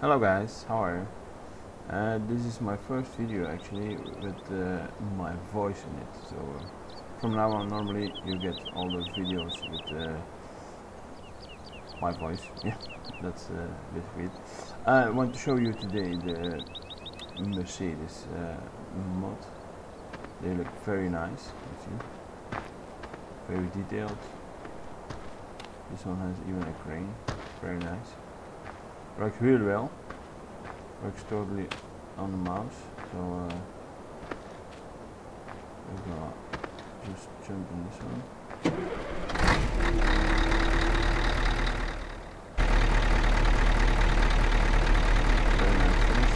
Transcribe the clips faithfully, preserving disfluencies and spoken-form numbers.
Hello guys, how are you? Uh, this is my first video actually with uh, my voice in it. So uh, from now on, normally you get all those videos with uh, my voice. Yeah, that's uh, basically it. I want to show you today the Mercedes uh, mod. They look very nice. You see, very detailed. This one has even a crane. Very nice. Works really well. Works totally on the mouse. So uh, we're gonna just jump in this one. Very nice finish.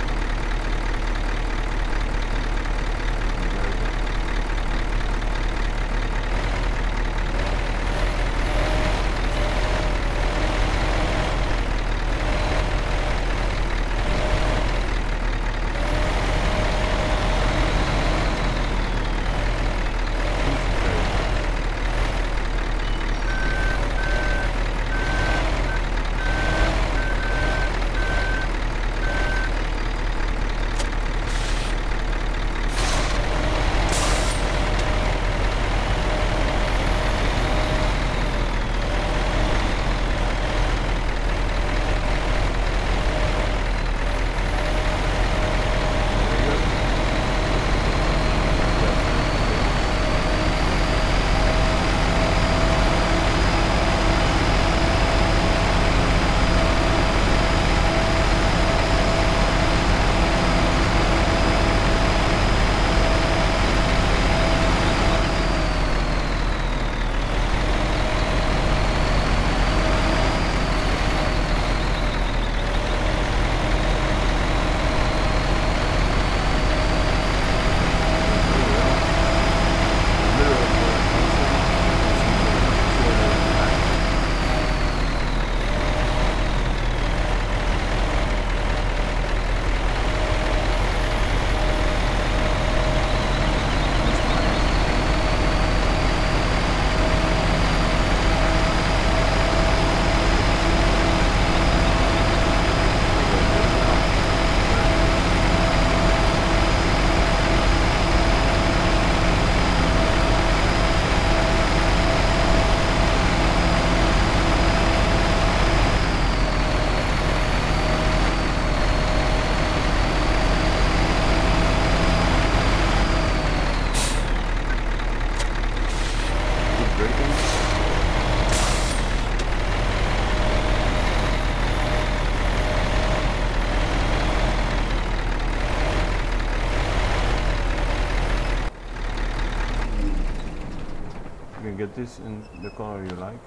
You can get this in the color you like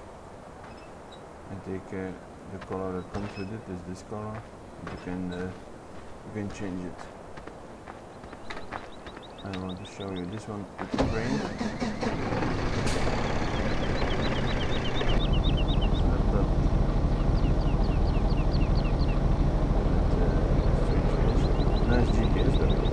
and take uh, the color that comes with it is this color. You can uh, you can change it. I want to show you this one with the frame. Nice G P S though.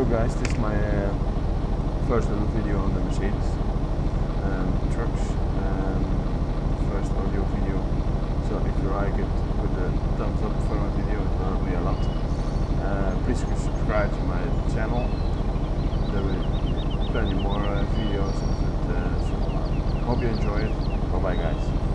guys, this is my uh, first little video on the Mercedes um, trucks, um, first audio video. So if you like it, put a thumbs up for my video, it will help me a lot. Uh, please subscribe to my channel. There will be plenty more uh, videos of it. Uh, so uh, hope you enjoy it. Bye bye guys.